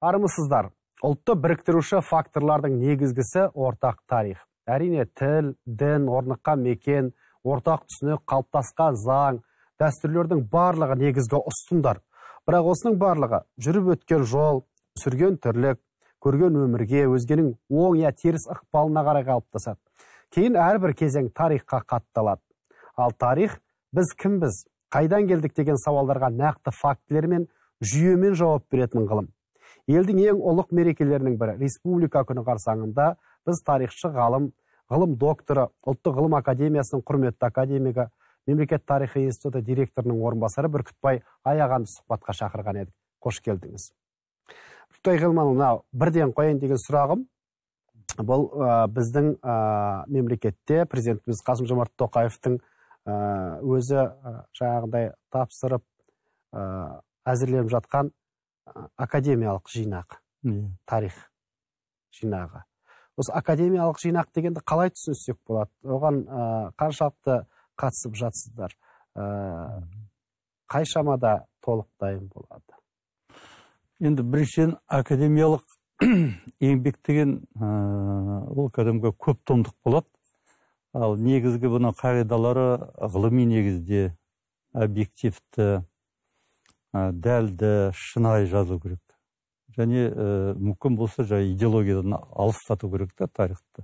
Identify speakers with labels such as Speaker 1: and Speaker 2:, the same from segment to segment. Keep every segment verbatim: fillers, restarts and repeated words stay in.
Speaker 1: Армысыздар. Ұлтты біріктіруші факторлардың негізгісі ортақ тарих. Әрине тіл, дін, орныққан мекен, ортақ түсінік, қалыптасқан заң, дәстүрлердің барлығы негізгі ұстындар. Бірақ осының барлығы жүріп өткен жол, сүрген тірлік, көрген өмірге, өзгенің оң я теріс ықпалына қарай қалыптасады. Кейін әрбір кезең тарихқа қатталады. Ал тарих біз кімбіз, қайдан келдік деген сауалдарға нақты фактілермен, жүйемен жауап беретін ғылым. Елдің ең ұлық мерекелерінің бірі республика күні қарсаңында біз тарихшы ғалым, ғылым докторы, ұлттық ғылым академиясының құрметті академигі, мемлекет тарихы институты директорының орынбасары Бүркітбай Аяғанды сұхбатқа шақырған едік. Қош келдіңіз. Бүркітбай Ғылманұлына бірден қояйын деген сұрағым, бұл ә, біздің ә, мемлекетте президентіміз Қасым-Жомарт Тоқаевтың ә, өзі ә, жаңағыдай тапсырып ә, әзірленіп жатқан академиялық жинақ, тарих жинағы. Осы академиялық жинақ дегенді қалай түсінсек болады? Оған ә, қаншалықты қатысып жатсыздар? Ә, қай шамада толық дайын болады?
Speaker 2: Енді біріншіден академиялық еңбек деген ол кәдімгі көп томдық болады. Ал негізгі бұның қағидалары ғылыми негізде, объективті, дәлді, шынайы жазу керек. Және мүмкін болса жай идеологиядан алыстату керек та тарихты.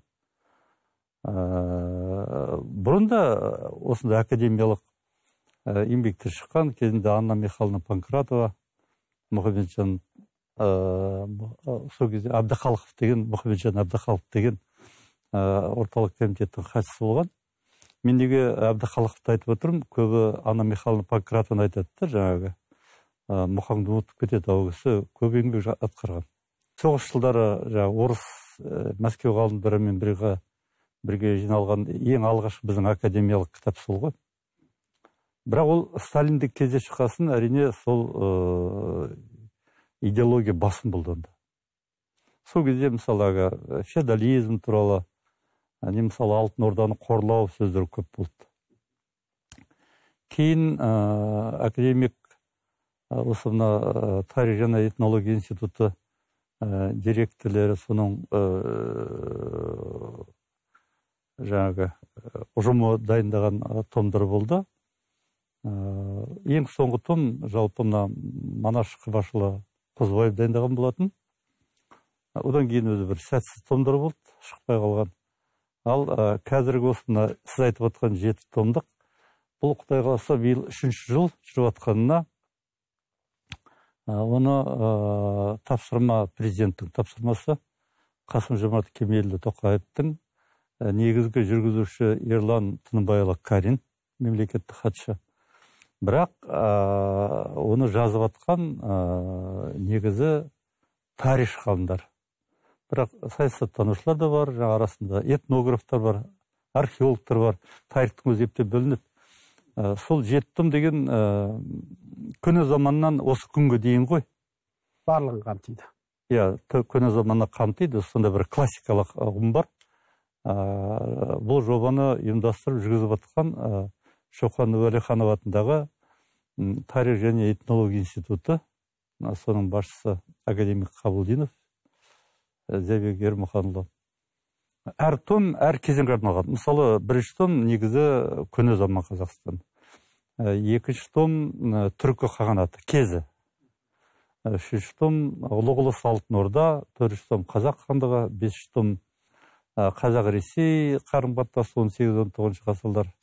Speaker 2: Бұрында осындай академиялық еңбектер шыққан кезінде Анна Михайловна Панкратова, Мұхамеджан сол кезде Әбдіхалықов деген, Мұхамеджан Әбдіхалықов деген орталық комитеттің хатшысы болған. Мен неге Әбдіхалықовты айтып отырмын, көбі Анна Михайловна Панкратованы айтады да, жаңағы мұхаңды ұмытып кетеді, ау кісі көп еңбек атқарған. Соғыс жылдары жаңағы орыс Мәскеу ғалымдарымен бірге бірге жиналған ең алғашқы біздің академиялық кітап сол ғой. Бірақ ол сталиндік кезде шыққасын, әрине сол идеология басым болды онда. Сол кезде мысалы феодализм туралы, не мысалы алтын орданы қорлау сөздері көп болды. Кейін академик осы мына тарих және этнология институты директорлері соның жаңағы ұжымы дайындаған томдар болды. Ең соңғы том жалпы мына Манаш Қыбашұлы Қозыбаев дайындаған болатын. Одан кейін өзі бір сәтсіз томдар болды, шықпай қалған. Ал қазіргі осы мына сіз айтып отқан жеті томдық, бұл Құдай қаласа биыл үшінші жыл жүріп жатқанына, оны тапсырма, президенттің тапсырмасы Қасым-Жомарт Кемелұлы Тоқаевтың негізгі жүргізуші Ерлан Тыныбайұлы Карин, мемлекеттік хатшы. Бірақ оны жазып атқан негізі тарих ғалымдар. Бірақ саясаттанушылар да бар, жаңа арасында этнографтар бар, археологтар бар, тарихтың өзі ептеп бөлінеді. Сол жеттім деген көне заманнан осы күнге дейін ғой.
Speaker 1: Барлығын қамтиды.
Speaker 2: Иә, көне заманна қамтиды, сонда бір классикалық ұғым бар. Бұл жобаны ұйымдастырып жүргізіп жатқан Шоқан Уәлиханов атындағы тарих және этнология институты, соның басшысы академик Қабылдинов, Зәбек Ермұханұлы. Әр том әр кезеңге арналған. Мысалы, бірінші том негізі көне заман Қазақстан. Екінші том түркі қағанаты, кезі. Үшінші том ұлы алтын орда, төртінші том қазақ хандығы, бесінші том Қазақ-Ресей қарым-қатынасы он сегіз он тоғызыншы ғасырлар.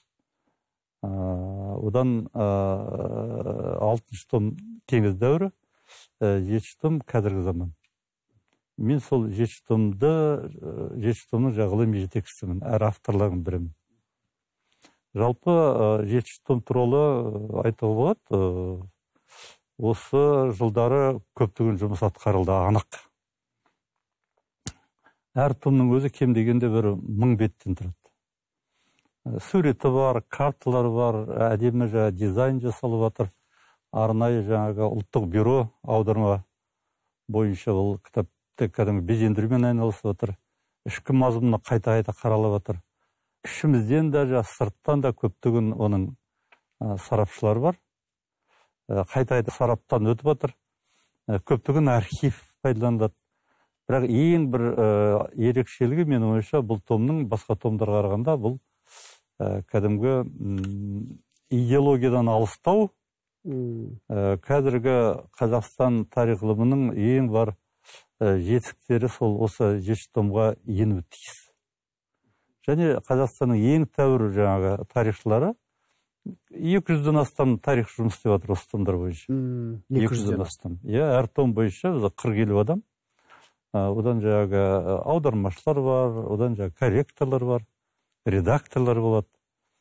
Speaker 2: Одан алтыншы том кеңес дәуірі, жетінші том қазіргі заман. Мен сол жеті томды, жеті томның ғылыми жетекшісімін, әр авторлардың бірімін. Жалпы жеті том туралы айтуға болады, осы жылдары көптеген жұмыс атқарылды, анық. Әр томның өзі кем дегенде бір мың беттен тұрады. Суреті бар, карталар бар, әдемі дизайн жасалып жатыр. Арнайы жаңағы ұлттық бюро аударма бойынша ол кітап кәдімгі безендірумен айналысып отыр. Ішкі мазмұны қайта-қайта қаралып отыр. Ішімізден де, сырттан да көптеген оның сарапшылар бар. Қайта-қайта сараптан өтіп отыр. Көптеген архив пайдаланылады. Бірақ ең бір ерекшелігі менің ойымша бұл томның басқа томдарға қарағанда бұл кәдімгі идеологиядан алыстау, қазіргі Қазақстан тарих ғылымының ең бар жетістіктері сол осы жеті томға енуі тиіс. Және Қазақстанның ең тәуір жаңағы тарихшылары екі жүзден астам тарих жұмыс істеп жатыр осы томдар бойынша. екі жүзден астам. Иә, әр том бойынша қырық елу адам. Одан жаңағы аудармашылар бар, одан жаңағы корректорлар бар, редакторлар болады.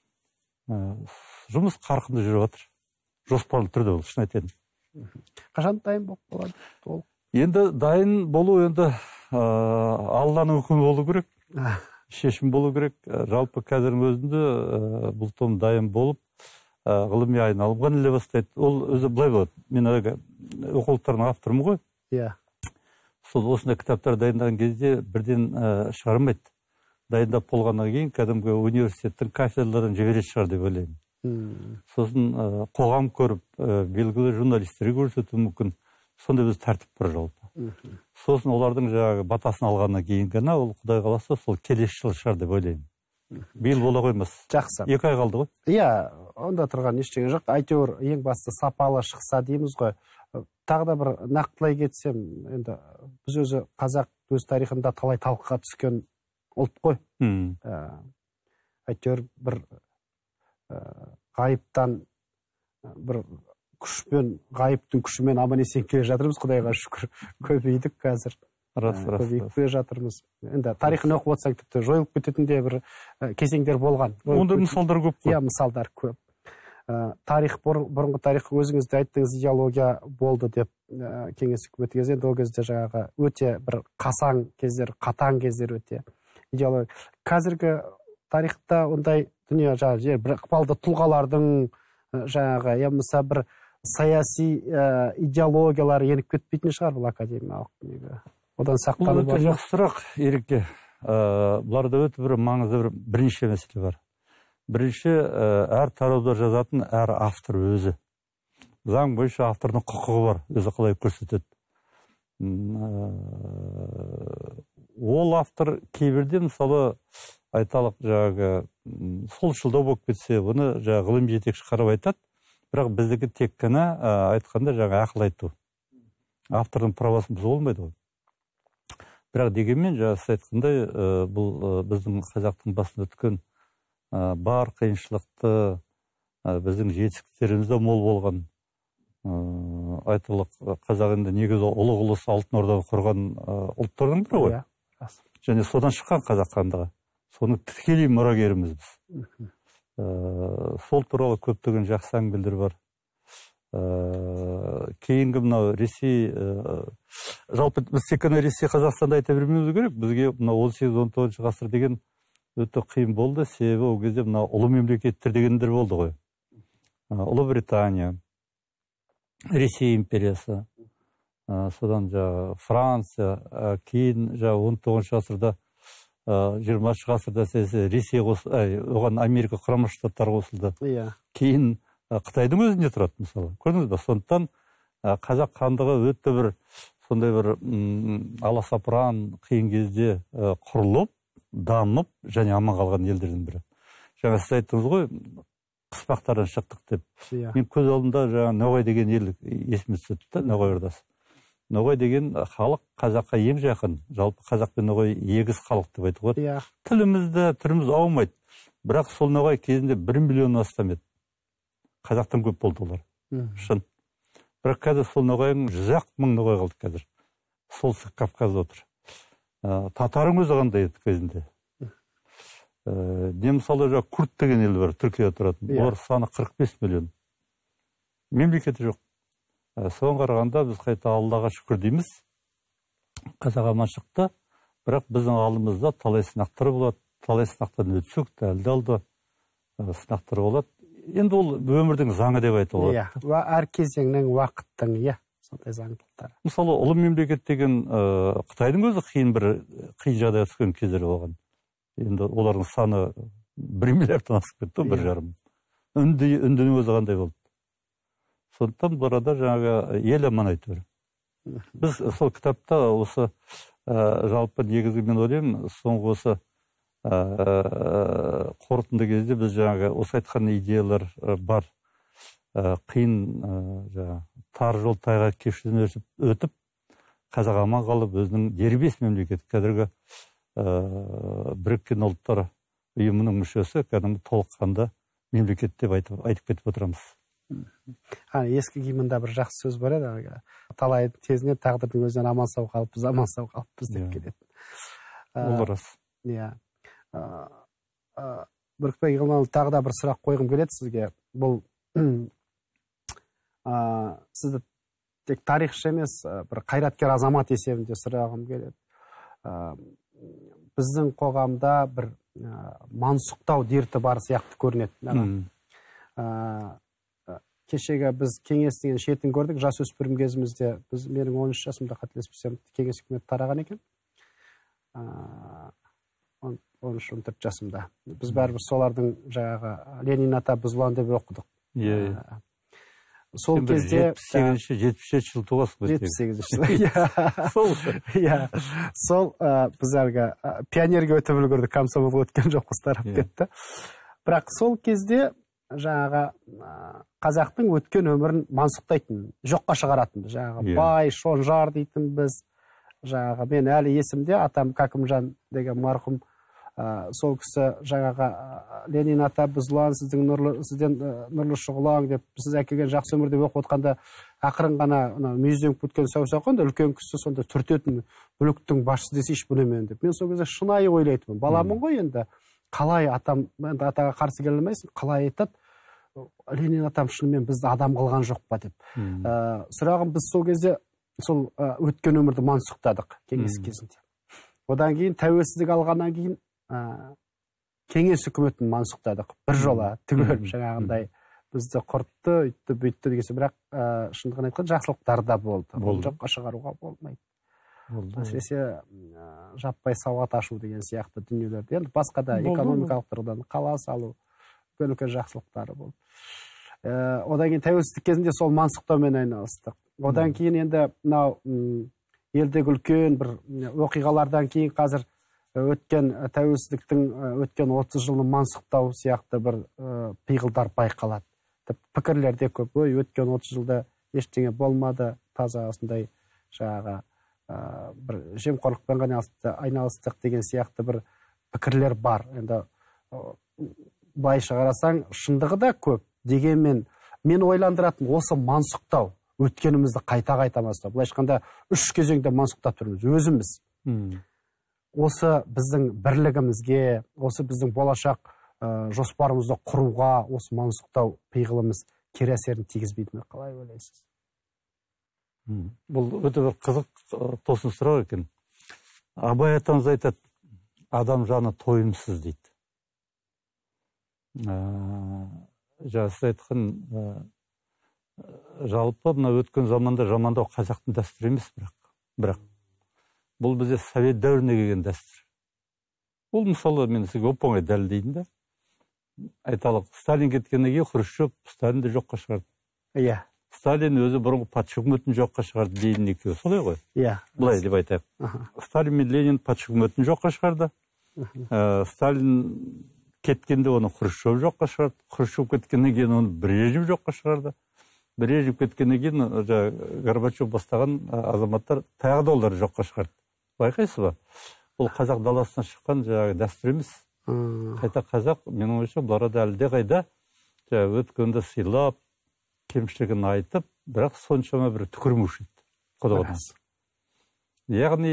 Speaker 2: Жұмыс қарқынды жүріп жатыр. Жоспарлы түрде ол, шын айтайын.
Speaker 1: Қашан дайын болып болады?
Speaker 2: Енді дайын болу енді Алланың үкімі болу керек. Шешім болу керек. Жалпы қазірдің өзінде бұл том дайын болып, ғылыми айналымға іле бастайды. Ол өзі былай болады. Мен оқулықтардың авторымын ғой.
Speaker 1: Иә.
Speaker 2: Сол осындай кітаптар дайындаған кезде бірден шығармайды. Дайындап болғаннан кейін кәдімгі университеттің кафедралардан жібереді шығар деп ойлаймын. Сосын қоғам көріп, белгілі журналистерге көрсету мүмкін. Сонда біз тәртіп бар жалпы. Сосын олардың жаңағы батасын алғаннан кейін ғана ол Құдай қаласа сол келесі жылы шығар деп ойлаймын. Биыл бола қоймас.
Speaker 1: Жақсы.
Speaker 2: Екі ай қалды ғой.
Speaker 1: Иә, онда тұрған ештеңе жоқ. Әйтеуір ең басты сапалы шықса дейміз ғой. Тағы да бір нақтылай кетсем, енді біз өзі қазақ өз тарихында талай талқыға түскен ұлт қой. Әйтеуір бір ғайыптан бір күшпен, ғайыптың күшімен аман есен келе жатырмыз, Құдайға шүкір. Көбейдік қазір.
Speaker 2: Рас, рас.
Speaker 1: Көбейіп келе жатырмыз. Енді тарихын оқып отырсаң тіпті жойылып кететін де бір кезеңдер болған.
Speaker 2: Ондай мысалдар көп қой.
Speaker 1: Иә, мысалдар көп. Тарих, бұрынғы тарих өзіңізді айттыңыз, идеология болды деп кеңес үкіметі кезінде, ол кезде жаңағы өте бір қасаң кездер, қатаң кездер өте идеология. Қазіргі тарихта ондай дүние жаңағы бір ықпалды тұлғалардың жаңағы, я болмаса бір саяси идеологиялар еніп кетпейтін шығар бұл академиялық дүниеге. Одан сақтану бар.
Speaker 2: Бұл өте жақсы сұрақ, Ерекке. Бұларда өте бір маңызды бір бірнеше мәселе бар. Бірінші, әр тарауда жазатын әр автор өзі. Заң бойынша автордың құқығы бар, өзі қалай көрсетеді. Ол автор кейбірде мысалы айталық жаңағы солшылдау болып кетсе, оны жаңағы ғылым жетекші қарап айтады, бірақ біздікі тек қана айтқанда жаңағы ақыл айту. Автордың правасын бұзуға болмайды ғой. Бірақ дегенмен жаңағы айтқандай, бұл біздің қазақтың басында өткен бар қиыншылықты, біздің жетістіктерімізде мол болған, айтылық қазақ енді негізі ұлы ұлыс алтын орданы құрған ұлттардың бірі ғой. Және содан шыққан қазақ хандығы. Соның тікелей мұрагеріміз біз. Сол туралы көптеген жақсы әңгімелер бар. Кейінгі мынау Ресей, жалпы біз тек қана Ресей Қазақстанды айта бермеуіміз керек. Бізге мынау он сегіз он тоғызыншы ғасыр деген өте қиын болды, себебі ол кезде мына ұлы мемлекеттер дегендер болды ғой. Ұлыбритания, Ресей империясы, содан жаңағы Франция, кейін жаңағы он тоғызыншы ғасырда, жиырмасыншы ғасырда Ресей қосылды, оған Америка Құрама Штаттары қосылды. Кейін Қытайдың өзінде тұрады, мысалы. Көрдіңіз бе? Сондықтан қазақ хандығы өте бір сондай бір аласапыран қиын кезде құрылып, дамып, және аман қалған елдердің бірі. Жаңа сіз айттыңыз ғой, қыспақтардан шықтық деп. Мен көз алдымда жаңа Ноғай деген ел есіме түсті, Ноғай ордасы. Ноғай деген халық қазаққа ең жақын. Жалпы қазақ пен Ноғай егіз халық деп айтуға болады. Тілімізді, түріміз ауымайды. Бірақ сол Ноғай кезінде бір миллион астам еді. Қазақтан көп болды олар. Шын. Бірақ қазір сол Ноғайың жүз ақ мың Ноғай қалды қазір. Солтүстік Кавказда отыр. Татарың өзі қандай еді кезінде. Не мысалы жаңа Күрд деген ел бар, Түркияда тұратын. Олар саны қырық бес миллион. Мемлекеті жоқ. Соған қарағанда біз қайта Аллаға шүкір дейміз. Қазақ аман шықты. Бірақ біздің алдымызда талай сынақтар болады. Талай сынақтан өтсек, әлде алды сынақтар болады. Енді ол өмірдің заңы деп айтуға болады.
Speaker 1: Иә, әр кезеңнің уақыттың, иә, сондай заңдылықтары.
Speaker 2: Мысалы, ұлы мемлекет деген Қытайдың өзі қиын бір қиын жағдайға түскен кездері болған. Енді олардың саны бір миллиардтан асып кетті, бір жарым. Үндінің өзі қандай болды. Сондықтан бұл арада жаңағы ел аман әйтеуір. Біз сол кітапта осы жалпы негізгі мен ойлаймын, соңғы осы қорытынды кезде біз жаңағы осы айтқан идеялар бар. Қиын тар жол тайғақ кешуден өтіп, қазақ аман қалып, өзінің дербес мемлекет, кәдімгі біріккен ұлттар ұйымының мүшесі, кәдімгі толыққанды мемлекет деп айтып кетіп отырамыз.
Speaker 1: Ескі гимнда бір жақсы сөз бар еді, талай тезіне тағдырдың өзінен аман сау қалыппыз, аман сау қалыппыз деп келеді.
Speaker 2: Ол рас.
Speaker 1: Иә. Бүркітбай Игілманұлы, тағы да бір сұрақ қойғым келеді сізге. Бұл сізді тек тарихшы емес, бір қайраткер азамат есебінде сұрағым келеді. Біздің қоғамда бір мансұқтау дерті бар сияқты көрінеді. Кешегі біз кеңес деген шетін көрдік, жас өспірім кезімізде, біз менің он үш жасымда қателеспесем кеңес үкіметі тараған екен. он үш он төрт жасымда. Біз бәрібір солардың жаңағы Ленин ата біз ұлан деп оқыдық. Сол кезде
Speaker 2: жетпіс сегізінші жетпіс жетінші жыл туғасыз.
Speaker 1: жетпіс сегізінші жыл. Сол біз әлгі пионерге өтіп үлгердік, комсомолға өткен жоқпыз, тарап кетті. Бірақ сол кезде жаңағы қазақтың өткен өмірін мансұқтайтын, жоққа шығаратын, жаңағы бай, шонжар дейтін біз, жаңағы мен әлі есімде, атам Кәкімжан деген марқұм, сол кісі жаңағы Ленин ата біз ұлан, сізден нұрлы шұғылаң деп, сіз әкелген жақсы өмір деп оқып отқанда, ақырын ғана мүйізденіп өткен саусаққан да үлкен кісі сонда түртетін бүліктің басшысы десейші бұны мен деп. Мен сол кезде шынайы ойлайтынмын. Баламын ғой енді. Қалай атам, енді атаға қарсы келе алмайсың, қалай айтады, Ленин атам шынымен бізді адам қылған жоқ па деп. Сұрағым, біз сол кезде сол өткен өмірді мансұқтадық кеңес кезінде. Одан кейін тәуелсіздік алғаннан кейін кеңес үкіметін мансұқтадық. Bir жола түгел жаңағындай бізді құртты, үйтті, бүйтті дегенсе, бірақ шындығын айтқан жақсылықтар да болды. Ол жоққа шығаруға болмайды. Әсіресе жаппай сауат ашу деген сияқты дүниелерді, енді басқа да экономикалық тұрғыдан қала салу, үлкен жақсылықтары болды. Одан кейін тәуелсіздік кезінде сол мансұқтаумен айналыстық. Одан кейін енді мынау елдегі үлкен бір оқиғалардан кейін қазір өткен тәуелсіздіктің өткен отыз жылын мансұқтау сияқты бір пиғылдар байқалады. Пікірлер де көп. Ой, өткен отыз жылда ештеңе болмады, таза осындай жаңағы бір жемқорлықпен айналыстық деген сияқты бір пікірлер бар. Енді былайша қарасаң, шындығы да көп. Дегенмен мен ойландыратын осы мансұқтау, өткенімізді қайта-қайта мансұқтау. Былайша айтқанда үш кезеңде мансұқтап тұрмыз, өзіміз. Осы біздің бірлігімізге, осы біздің болашақ жоспарымызды құруға, осы мансұқтау пиғылымыз кері әсерін тигізбейді ме? Қалай ойлайсыз?
Speaker 2: Бұл өте бір қызық тосын сұрақ екен. Абай атамыз айтады, адам жаны тойымсыз дейді. Жаңа сіз айтқан жалпы мына өткен заманда жамандау қазақтың дәстүрі емес, бірақ бұл бізде совет дәуіріне келген дәстүр. Ол мысалы мен сізге оп-оңай дәлелдеймін да. Айталық, Сталин кеткеннен кейін Хрущев Сталинді жоққа шығарды.
Speaker 1: Иә.
Speaker 2: Сталин өзі бұрынғы патша үкіметін жоққа шығарды дейін екеуі. Солай ғой?
Speaker 1: Иә.
Speaker 2: Былай деп айтайық. Сталин мен Ленин патша үкіметін жоққа шығарды. Сталин кеткенде оны Хрущев жоққа шығарды. Хрущев кеткеннен кейін оны Брежнев жоққа шығарды. Брежнев кеткеннен кейін Горбачев бастаған азаматтар тағы да олар жоққа шығарды. Байқайсыз ба? Бұл қазақ даласынан шыққан жаңағы дәстүр емес. Қайта қазақ, менің ойымша, бұларда әлі де қайда өткенді сыйлап, кемшілігін айтып, бірақ соншама бір түкірмеуші еді құдығынан. Яғни,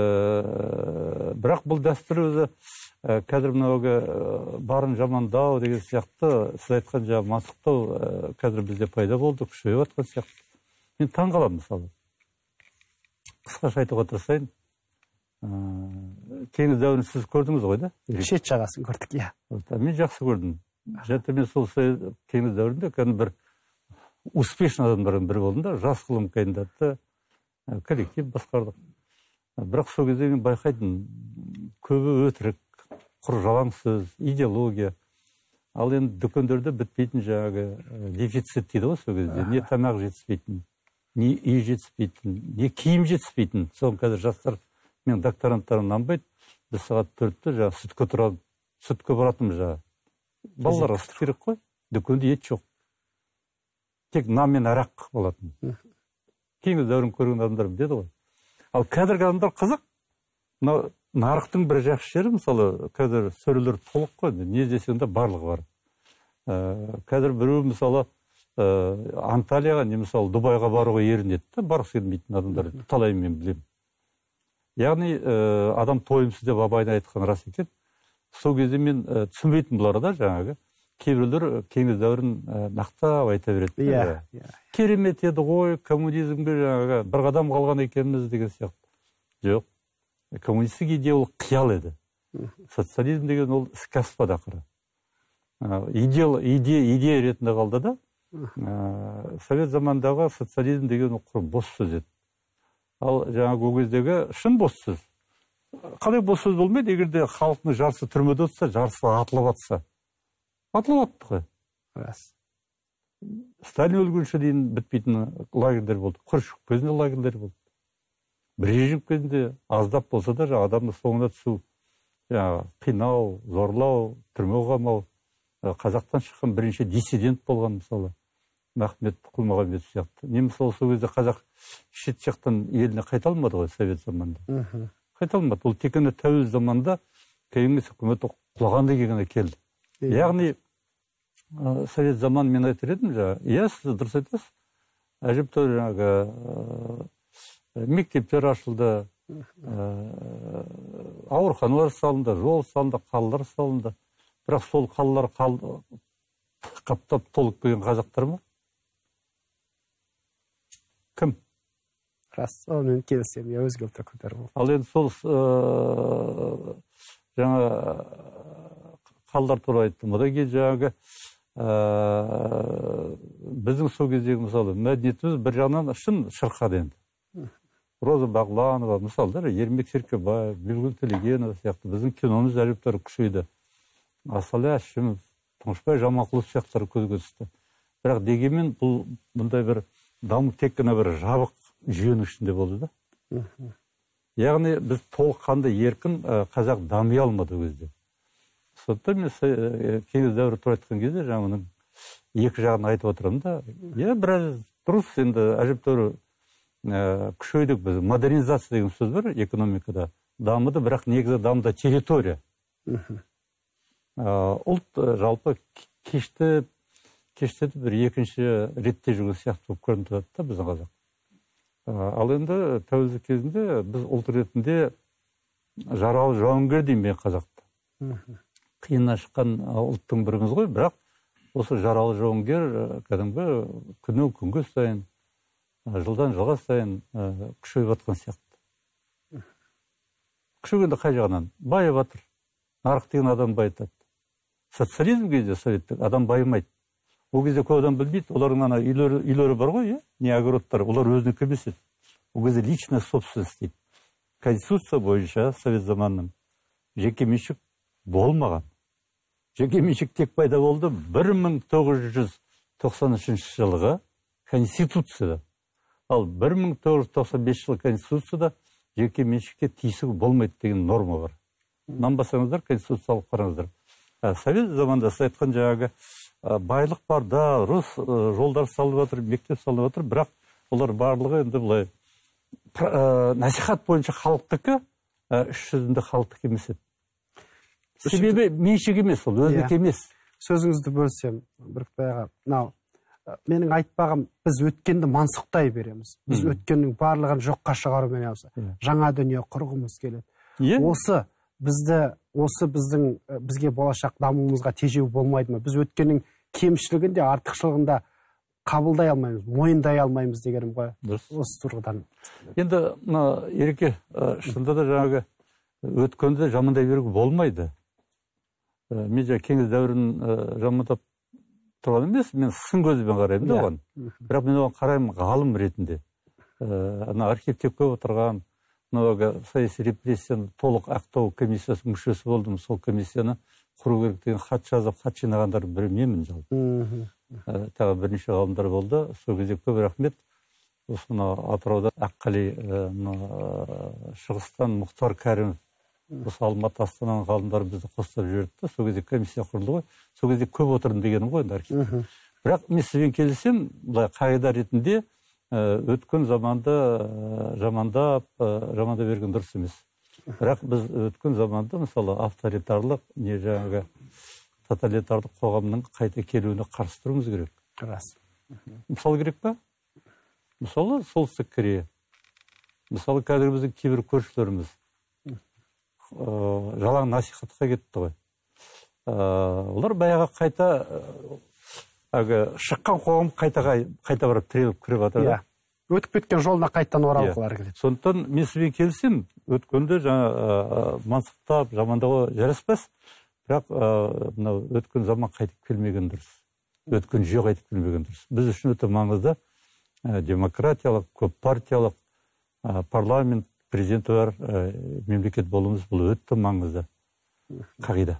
Speaker 2: бірақ бұл дәстүр өзі қазір мынауға барын жамандау деген сияқты, сіз айтқан жаңағы мансұқтау қазір бізде пайда болды, күшейіп жатқан сияқты. Мен таң қаламын мысалы. Қысқаша айтуға тырысайын. Теңіз дәуірін сіз көрдіңіз ғой да?
Speaker 1: Шет жағасын көрдік, иә.
Speaker 2: Мен жақсы көрдім. Жәті мен сол теңіз дәуірінде кәдімгі бір успешный адамдардың бірі болдым да, жас ғылым кандидаты, коллектив басқардық. Бірақ сол кезде мен байқайтын, көбі өтірік, құр жалаң сөз, идеология. Ал енді дүкендерде бітпейтін жаңағы дефицит дейді ғой сол кезде, не тамақ жетіспейтін. не үй жетіспейтін, не киім жетіспейтін. Соны қазір жастар, мен докторанттарым нанбайды. Біз сағат төртте жаңа сүтке тұрады, сүтке баратым жаңа. Балаларға сүт керек қой, дүкенде ет жоқ. Тек нан мен арақ болатын. Кеңес дәуірін көрген адамдар біледі ғой. Ал қазіргі адамдар қызық. Нарықтың бір жақсы жері, мысалы, қазір сөрелер толық қой, не десең де барлығы бар. Қазір біреу, мысалы, Анталияға, не мысалы, Дубайға баруға ерінеді, барғысы келмейтін адамдар талай мен білемін. Яғни адам тойымсыз деп абайдың айтқан рас екен. Сол кезде мен түсінбейтін бұларда жаңағы кейбіреулер кеңес дәуірін нақтап айта береді.
Speaker 1: Иә.
Speaker 2: Керемет еді ғой, коммунизмге жаңағы бір қадам қалған екенбіз деген сияқты. Жоқ. Коммунистік идея ол қиял еді. Социализм деген ол іске аспады ақыры. Идея ретінде қалды да. Совет замандағы социализм деген ол бос сөз еді. Ал жаңағы ол кездегі шын бос сөз. Қандай бос сөз болмайды, егерде халықтың жарысы түрмеде отырса, жарысы атылып атса. Атылып атты ғой.
Speaker 1: Рас.
Speaker 2: Сталин өлгенше дейін бітпейтін лагерлер болды. Хрущев кезінде лагерлер болды. Брежнев кезінде аздап болса да адамның соңына түсу, қинау, зорлау, түрме қамау. Қазақтан шыққан бірінші диссидент болған, мысалы, Махмет Құлмағанбет сияқты. Не мысалы сол кезде қазақ шет жақтан еліне қайта алмады ғой совет заманында. Қайта алмады. Ол тек қана тәуелсіз заманда кеңес үкіметі құлағанда келгенде келді. Яғни совет заман мен айтар едім, иә, сіз дұрыс айтасыз. Әжептәуір жаңағы мектептер ашылды, ауруханалар салынды, жол салынды, қалалар салынды. Бірақ сол қалалар қаптап толып келген қазақтар ма? Кім?
Speaker 1: Рас, мен келісемін, я өзге ұлтта көтер болды.
Speaker 2: Ал енді сол жаңа қалалар туралы айттым. Одан кейін жаңағы біздің сол кездегі мысалы мәдениетіміз бір жағынан шын шырқады енді. Роза Бағланова, мысалдар, Ермек Серкебаев, Бибігүл Төлегенова сияқты біздің киномыз әжептәуір күшейді. Асалы Әшімов, Тұңғышбай Жаманқұлов сияқтары көзге түсті. Бірақ дегенмен бұл бұндай бір даму тек қана бір жабық жүйенің ішінде болды да. Яғни біз толыққанды еркін қазақ дами алмады ол кезде. Сондықтан мен кеңес дәуірі туралы айтқан кезде жаңағының екі жағын айтып отырамын да. Иә, біраз дұрыс, енді әжептәуір күшейдік біз. Модернизация деген сөз бар экономикада. Дамыды, бірақ негізі дамыда территория. Ұлт жалпы кешті кешті бір екінші ретте жүрген сияқты болып көрініп тұрады да біздің қазақ. Ал енді тәуелсіздік кезінде біз ұлт ретінде жаралы жауынгер деймін мен қазақты. Қиыннан шыққан ұлттың біріміз ғой, бірақ осы жаралы жауынгер кәдімгі күннен күнге сайын, жылдан жылға сайын күшейіп жатқан сияқты. Күшейгенде қай жағынан? Байып жатыр. Нарық деген адам байытады. Социализм кезде советтік адам байымайды. Ол кезде көп адам білмейді, олардың ана үйлері бар ғой, не огородтар, олар өзінікі емес еді. Ол кезде личная собственность дейді. Конституция бойынша совет заманының жеке меншік болмаған. Жеке меншік тек пайда болды бір мың тоғыз жүз тоқсан үшінші жылғы конституцияда. Ал бір мың тоғыз жүз тоқсан бесінші жылғы конституцияда жеке меншікке тиісу болмайды деген норма бар. Нанбасаңыздар, конституциялық қараңыздар. Совет заманда сіз айтқан жаңағы байлық бар, да, рус жолдар салып жатыр, мектеп салып жатыр, бірақ олар барлығы енді былай насихат бойынша халықтікі, іс жүзінде халықтық емес еді. Себебі меншік емес, ол өзінікі емес.
Speaker 1: Сөзіңізді бөлсем, Бүркітбай аға, мынау менің айтпағым, біз өткенді мансықтай береміз. Біз өткеннің барлығын жоққа шығарумен айналысамыз. Жаңа дүние құрғымыз келеді. Осы бізді, осы біздің бізге болашақ дамуымызға тежеу болмайды ма? Біз өткеннің кемшілігінде, артықшылығында қабылдай алмаймыз, мойындай алмаймыз дегенім ғой. Осы тұрғыдан.
Speaker 2: Енді Ереке, шынында да жаңағы өткенді жамандай беруге болмайды. Мен жаңа кеңес дәуірін жамандап тұрған емес, мен сын көзбен қараймын да оған. Бірақ мен оған қараймын ғалым ретінде. Ана архивте көп отырған, саяси репрессияны толық ақтау комиссиясы мүшесі болдым. Сол комиссияны құру керек деген хат жазып, хат жинағандар бір менмін жалпы. Тағы бірнеше ғалымдар болды. Сол кезде көп рахмет. сосын Атырауда Аққали, шығыстан Мұхтар Кәрімов, осы Алматы, Астананың ғалымдары бізді қостап жіберді. Сол кезде комиссия құрылды ғой. Сол кезде көп отырдым дегенім ғой, архитектор. Бірақ мен сізбен келісем, былай қағида ретінде өткен заманды жамандап, жаманда берген дұрыс емес. Бірақ біз өткен заманда, мысалы, авторитарлық, не жаңағы тоталитарлық қоғамның қайта келуіне қарсы тұруымыз керек.
Speaker 1: Рас.
Speaker 2: Мысалы керек па? Мысалы, Солтүстік Корея. Мысалы, қазір біздің кейбір көршілеріміз жалаң насихатқа кетті ғой. Олар баяғы қайта шыққан қоғам қайта барып тіреліп кіріп жатыр.
Speaker 1: Өтіп кеткен жолына қайттан оралғылар келеді.
Speaker 2: Сондықтан мен сізбен келісем, өткенде жаңа мансықтап, жамандауға жараспас, бірақ өткен заман қайтып келмеген дұрыс. Өткен жүйе қайтып келмеген дұрыс. Біз үшін өте маңызды демократиялық, көп партиялық, парламент, президенті бар мемлекет болуымыз бұл өте маңызды қағида.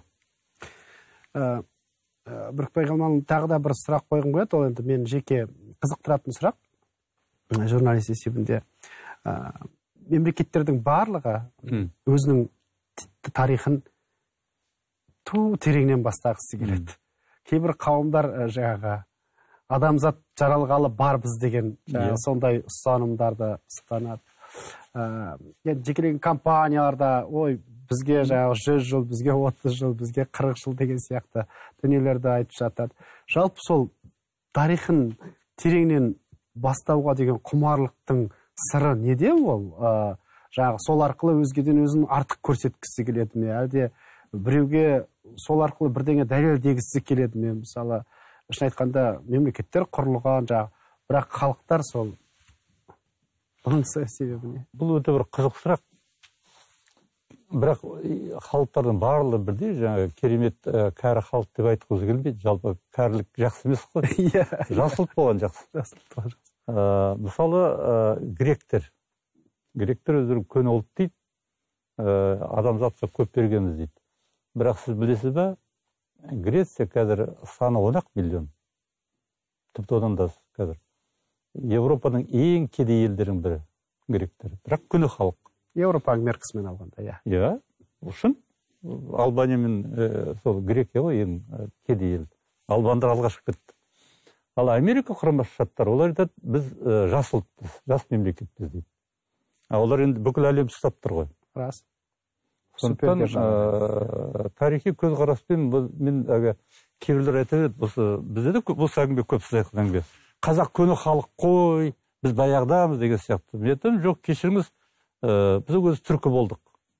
Speaker 1: Бүркітбай Қалманұлы, тағы да бір сұрақ қойғым келеді, ол енді мен жеке қызықтыратын сұрақ. Журналист есебінде мемлекеттердің барлығы өзінің тарихын ту тереңнен бастағысы келеді. Кейбір қауымдар жаңағы адамзат жаралғалы бар біз деген сондай ұстанымдарды ұстанады. Жекелеген компанияларда, ой, бізге жаңағы жүз жыл, бізге отыз жыл, бізге қырық жыл деген сияқты дүниелерді айтып жатады. Жалпы сол тарихын тереңнен бастауға деген құмарлықтың сыры неде ол? Жаңағы сол арқылы өзгеден өзін артық көрсеткісі келеді ме? Әлде біреуге сол арқылы бірдеңе дәлелдегісі келеді ме? Мысалы, шын айтқанда мемлекеттер құрылған, бірақ халықтар сол бұның себебі не?
Speaker 2: Бұл өте бір қызық сұрақ. Бірақ халықтардың барлығы бірдей, жаңағы керемет кәрі халық деп айтқызу келмейді. Жалпы кәрілік жақсы емес қой. Жасылық болған жақсы. Мысалы, гректер. Гректер өздері көне ұлт дейді, адамзатқа көп бергенбіз дейді. Бірақ сіз білесіз бе, Греция қазір саны он ақ миллион. Тіпті одан да қазір. Европаның ең кедей елдерінің бірі гректер. Бірақ көне халық.
Speaker 1: Европаның меркісімен алғанда, иә.
Speaker 2: Иә, үшін Албания мен сол Грекия ғой ең кедей ел. Албандар алға шығып кетті. Ал Америка құрама штаттары, олар айтады, біз жас ұлтпыз, жас мемлекетпіз дейді. Олар енді бүкіл әлем ұстап тұр ғой.
Speaker 1: Рас.
Speaker 2: Сондықтан тарихи көзқараспен мен кейбіреулер айтады, бізде де осы әңгіме көп сіз айтқан әңгіме. Қазақ көне халық қой, біз баяғыдамыз деген сияқты. Мен айтамын, жоқ, кешіріңіз, біз өзі түркі болдық.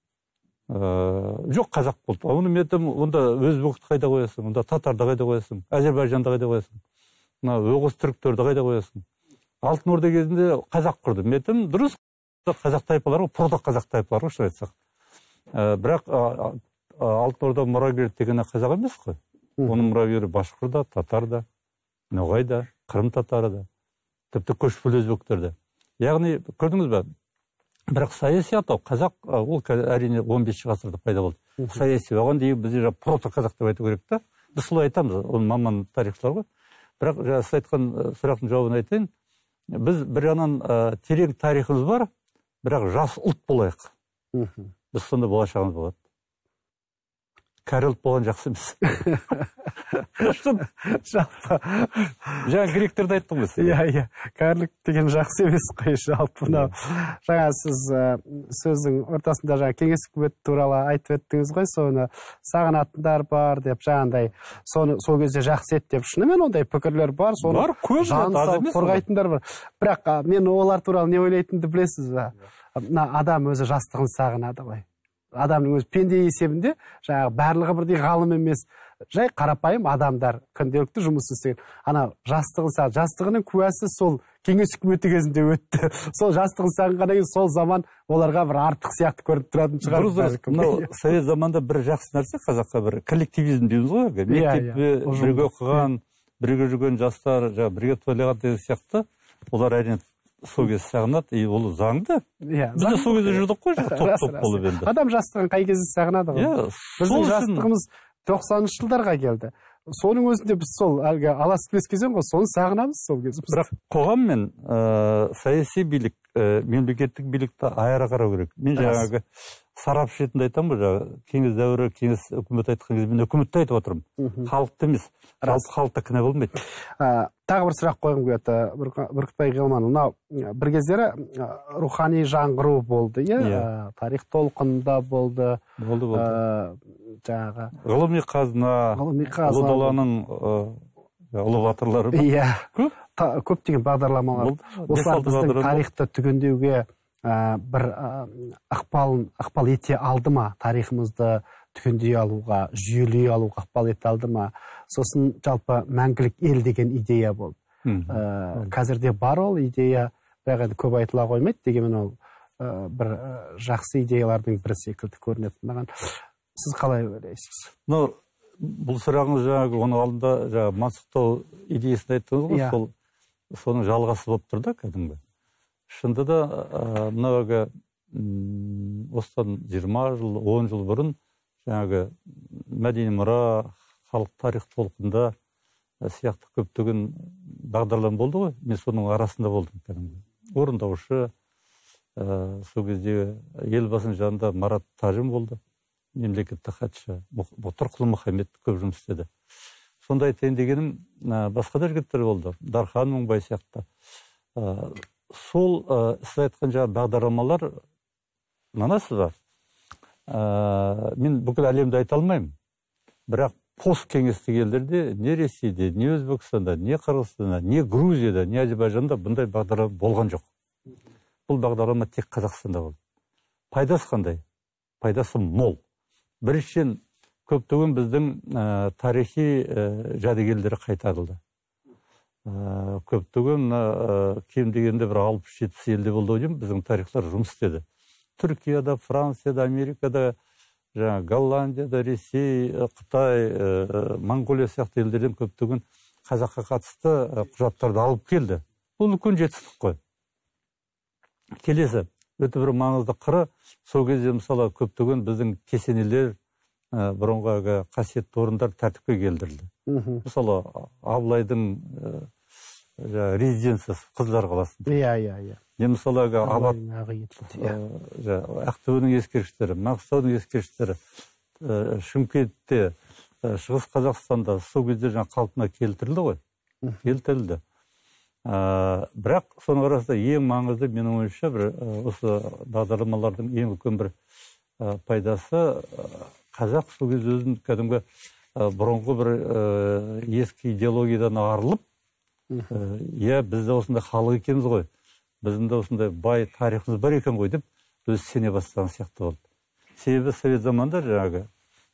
Speaker 2: Жоқ, қазақ болды. Оны мен айтамын, онда өзбекті қайда қоясың, онда татарды қайда қоясың, Әзербайжанды қайда қоясың, оғыз түріктерді қайда қоясың. Алтын Орда кезінде қазақ құрды. Мен айтамын, дұрыс, қазақ тайпалары, прото қазақ тайпалары шын айтсақ. Бірақ Алтын Орда мұрагері тегіне қазақ емес қой. Оның мұрагері башқұрда, татарда, ноғайда, Қырым татары да, тіпті көшпелі өзбектер. Яғни, көрдіңіз бе, бірақ саяси атау қазақ, ол әрине он бесінші ғасырда пайда болды. Саяси, оған дейін бізде прото қазақ деп айту керек та. Біз солай айтамыз, оны маман тарихшылар ғой. Бірақ сіз айтқан сұрақтың жауабын айтайын. Біз бір жағынан терең тарихымыз бар, бірақ жас ұлт болайық. Біз сонда болашағымыз болады. Кәрі ұлт болған жақсы емес.
Speaker 1: Жалпы.
Speaker 2: Жаңа гректерді айттым ғой.
Speaker 1: Иә, иә. Кәрілік деген жақсы емес қой, жалпы. Жаңа сіз сөздің ортасында жаңа кеңес үкіметі туралы айтып өттіңіз ғой, соны сағынатындар бар деп, жаңағындай сол кезде жақсы еді деп, шынымен ондай пікірлер бар, соны жан салып қорғайтындар бар. Бірақ мен олар туралы не ойлайтынымды білесіз бе? Адам өзі жастығын сағынады ғой. Адамның өзі пенде есебінде, жаңағы барлығы бірдей ғалым емес, жай қарапайым адамдар күнделікті жұмыс істеген. Ана жастығын сағынады. Жастығының куәсі сол кеңес үкіметі кезінде өтті. Сол жастығын сағынғаннан кейін сол заман оларға бір артық сияқты көрініп тұратын шығар.
Speaker 2: Мынау совет заманда бір жақсы нәрсе қазаққа бір коллективизм дейміз ғой. Мектепте бірге оқыған, бірге жүрген жастар, бірге тойлаған деген сияқты. Олар әрине сол кезде сағынады, и ол заңды. Біз де сол кезде жүрдік қой, топ-топ болып енді.
Speaker 1: Адам жастығын қай кезде сағынады ғой. Біздің жастығымыз тоқсаныншы жылдарға келді. соның өзінде біз сол әлгі алас-күлес кезең ғой, соны сағынамыз сол кезде.
Speaker 2: Бірақ қоғам мен саяси билік, мемлекеттік билікті айыра қарау керек. Мен жаңағы сарапшы ретінде айтамын ғой, кеңес дәуірі, кеңес үкімет айтқан кезде мен үкіметті айтып отырмын. Халықты емес. Жалпы халықта кінә болмайды.
Speaker 1: Тағы бір сұрақ қойғым келеді, Бүркітбай Ғилман. Мынау бір кездері рухани жаңғыру болды, иә? Тарих толқынында болды.
Speaker 2: Болды, болды.
Speaker 1: Жаңағы
Speaker 2: ғылыми қазына, ұлы даланың ұлы батырлары.
Speaker 1: Иә. Көп? Көптеген бағдарламалар. Осылар біздің тарихты түгендеуге бір ықпалын ықпал ете алды ма? Тарихымызды түгендей алуға, жүйелей алуға ықпал ете алды ма? Сосын жалпы мәңгілік ел деген идея болды. Қазірде бар ол идея, бірақ енді көп айтыла қоймайды, дегенмен ол бір жақсы идеялардың бірі секілді көрінеді маған. Сіз қалай ойлайсыз?
Speaker 2: Бұл сұрағыңыз жаңағы оның алдында жаңағы мансұқтау идеясын айттыңыз ғой, сол соның жалғасы болып тұр да кәдімгі. Шынында да мынауға осыдан жиырма жыл, он жыл бұрын жаңағы мәдени мұра, халық тарих толқында сияқты көптеген бағдарлама болды ғой. Мен соның арасында болдым кәдімгі. Орындаушы, сол кезде елбасының жанында Марат Тажин болды. Мемлекеттік хатшы Мұхтар Құл-Мұхаммед көп жұмыс істеді. Сонда айтайын дегенім, басқа да жігіттер болды. Дархан Мыңбай сияқты. Сол сіз айтқан жаңағы бағдарламалар, нанасыз ба? Мен бүкіл әлемді айта алмаймын. Бірақ посткеңестік елдерде, не Ресейде, не Өзбекстанда, не Қырғызстанда, не Грузияда, не Азербайжанда бұндай бағдарлама болған жоқ. Бұл бағдарлама тек Қазақстанда болды. Пайдасы қандай? Пайдасы мол. Біріншіден, көптеген біздің тарихи жәдігерлері қайтарылды. Көптеген кем дегенде бір алпыс жетпіс елде болды деймін, біздің тарихлар жұмыс істеді. Түркияда, Францияда, Америкада, Голландияда, Ресей, Қытай, Монғолия сияқты елдерден көптеген қазаққа қатысты құжаттарды алып келді. Бұл үлкен жетістік қой. Келесі, өте бір маңызды қыры, сол кезде мысалы көптеген біздің кесенелер, бұрынғы қасиетті орындар тәртіпке келдірілді. Мысалы Абылайдың резиденциясы Қызылжар қаласында.
Speaker 1: Иә, иә, иә.
Speaker 2: Не мысалы Ақтөбенің ескерткіштері, Маңғыстаудың ескерткіштері, Шымкентте, Шығыс Қазақстанда сол кезде жаңа қалпына келтірілді ғой. Келтірілді. Бірақ соның арасында ең маңызды менің ойымша бір осы бағдарламалардың ең үлкен бір пайдасы қазақ сол кезде өзін кәдімгі бұрынғы бір ескі идеологиядан арылып, иә, біз де осындай халық екенбіз ғой, біздің де осындай бай тарихымыз бар екен ғой деп өзі сене бастаған сияқты болды. Себебі совет заманда жаңағы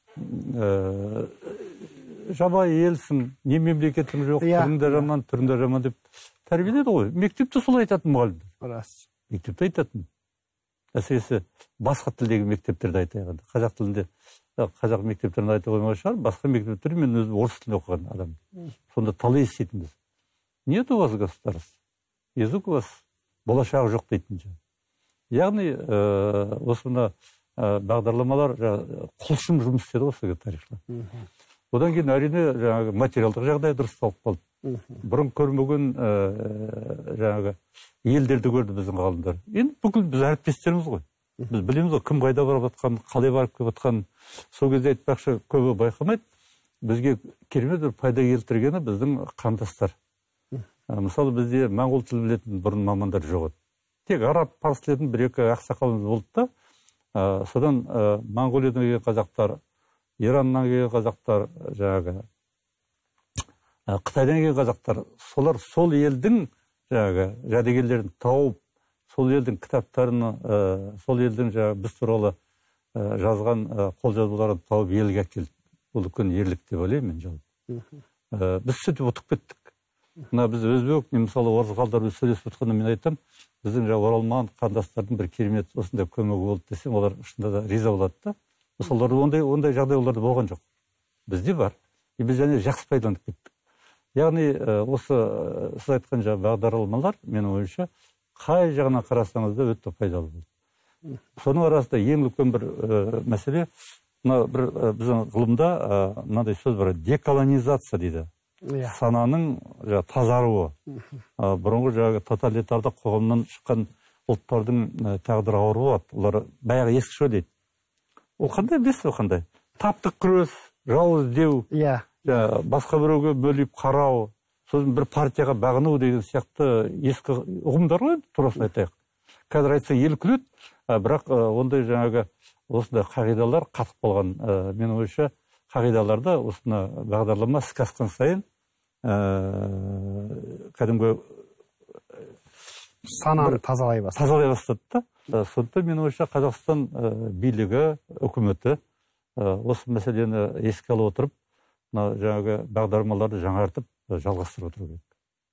Speaker 2: жабайы елсің, не мемлекетің жоқ, түріңді жаман, түріңді жаман деп тәрбиеледі ғой. Мектепте солай айтатын мұғалімдер. Мектепте айтатын. Әсіресе басқа тілдегі мектептерді айтайғанда. Қазақ тілінде, қазақ мектептерін айта қоймаған шығар, басқа мектептерде мен өзім орыс тілінде оқыған адам. Сонда талай еститінбіз. Нет у вас государства? Язык у вас болашағы жоқ дейтін жа. Яғни осы мына бағдарламалар құлшын жұмыс істеді осы тарихшылар. Одан кейін әрине жаңағы материалдық жағдай дұрысталып қалды. Бұрын көрмеген жаңағы елдерді көрді біздің ғалымдар. Енді бүкіл біз әріптестеріміз ғой. Біз білеміз ғой, кім қайда барып жатқанын, қалай барып келіп жатқанын. Сол кезде айтпақшы көбі байқамайды. Бізге керемет бір пайда келтіргені біздің қандастар. Мысалы бізде моңғол тілін білетін бұрын мамандар жоқ еді. Тек араб, парсы тілін бір-екі ақсақалымыз болды да. Содан Моңғолиядан келген қазақтар, Ираннан келген қазақтар, жаңағы Қытайдан келген қазақтар, солар сол елдің жаңағы жәдігерлерін тауып, сол елдің кітаптарын, сол елдің жаңағы біз туралы жазған қолжазбаларын тауып елге әкелді. Бұл үлкен ерлік деп ойлаймын мен жалпы. Біз сөйтіп ұтып кеттік. Мына біз өзбек, мысалы орыс ғалымдар сөйлесіп отырғанда мен айтам, біздің жаңағы оралман қандастардың бір керемет осындай көмегі болды десем, олар шынында да риза болады да. Мысалы ондай ондай жағдай оларда болған жоқ. Бізде бар. И біз және жақсы пайдаланып кеттік. Яғни осы сіз айтқан жаңағы бағдарламалар менің ойымша қай жағынан қарасаңыз да өте пайдалы болды. Соның арасында ең үлкен бір мәселе мына бір біздің ғылымда мынандай сөз бар, деколонизация дейді. Сананың тазаруы. Бұрынғы жаңағы тоталитарлық қоғамнан шыққан ұлттардың тағдыры ауыр болады. Олар баяғы ескіше дейді. Ол қандай білесіз, ол қандай? Таптық күрес, жауыз деу, басқа біреуге бөліп қарау, сосын бір партияға бағыну деген сияқты ескі ұғымдар ғой, турасын айтайық. Қазір айтса ел күледі, бірақ ондай жаңағы осындай қағидалар қатып болған. Менің ойымша қағидаларда осыны бағдарлама іске асқан сайын кәдімгі
Speaker 1: сананы тазалай бастады.
Speaker 2: Тазалай бастады да. Сондықтан менің ойымша Қазақстан билігі, үкіметі осы мәселені еске алып отырып, жаңағы бағдарламаларды жаңартып жалғастырып отыру керек.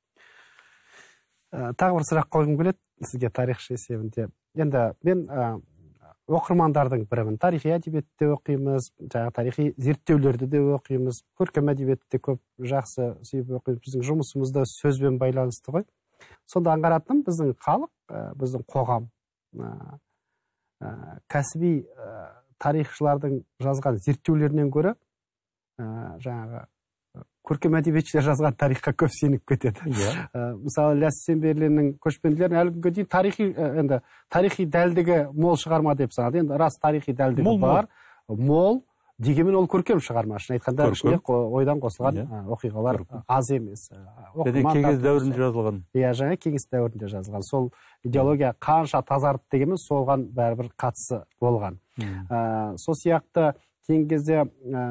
Speaker 1: Тағы бір сұрақ қойғым келеді сізге тарихшы есебінде. Енді мен оқырмандардың бірімін. Тарихи әдебиетте оқимыз, жаңа тарихи зерттеулерді де оқимыз, көркем әдебиетте көп жақсы сүйіп оқимыз. Біздің жұмысымызда сөзбен байланысты ғой. Сонда аңғаратыным, біздің халық, біздің қоғам, кәсіби тарихшылардың жазған зерттеулерінен гөрі жаңағы көркем әдебиетшілер жазған тарихқа көп сеніп кетеді. Мысалы, Ілияс Есенберлиннің көшпенділерін әлі күнге дейін тарихи, енді тарихи дәлдігі мол шығарма деп санады. Енді рас тарихи дәлдігі бар, мол, дегенмен ол көркем шығарма. Шын айтқанда ішінде ойдан қосылған оқиғалар аз емес.
Speaker 2: Және кеңес дәуірінде жазылған.
Speaker 1: Иә, жаңа кеңес дәуірінде жазылған. Сол идеология қанша тазарды дегенмен соған бәрібір қатысы болған. Сол сияқты кейін кезде